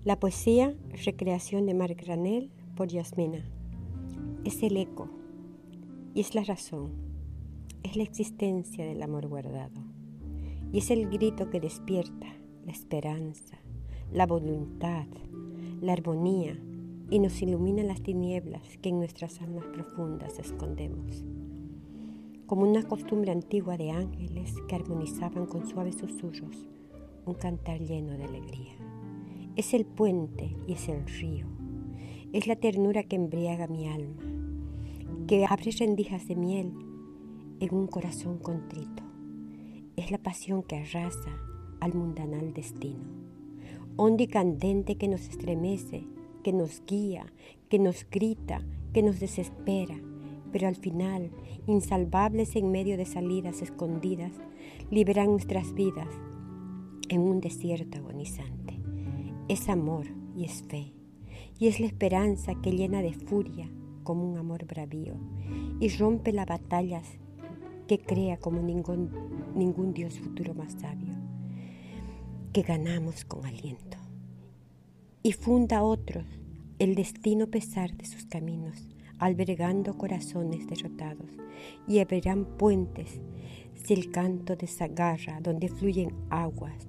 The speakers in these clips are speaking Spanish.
La poesía, recreación de Marc Granel por Yasmina. Es el eco y es la razón, es la existencia del amor guardado y es el grito que despierta la esperanza, la voluntad, la armonía y nos ilumina las tinieblas que en nuestras almas profundas escondemos. Como una costumbre antigua de ángeles que armonizaban con suaves susurros un cantar lleno de alegría. Es el puente y es el río. Es la ternura que embriaga mi alma, que abre rendijas de miel en un corazón contrito. Es la pasión que arrasa al mundanal destino. Honda y candente que nos estremece, que nos guía, que nos grita, que nos desespera, pero al final, insalvables en medio de salidas escondidas, liberan nuestras vidas en un desierto agonizante. Es amor y es fe, y es la esperanza que llena de furia como un amor bravío y rompe las batallas que crea como ningún Dios futuro más sabio, que ganamos con aliento. Y funda a otros el destino pesar de sus caminos, albergando corazones derrotados, y abrirán puentes si el canto desagarra donde fluyen aguas,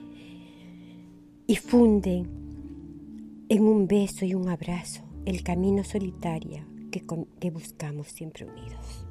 y funden en un beso y un abrazo el camino solitario que buscamos siempre unidos.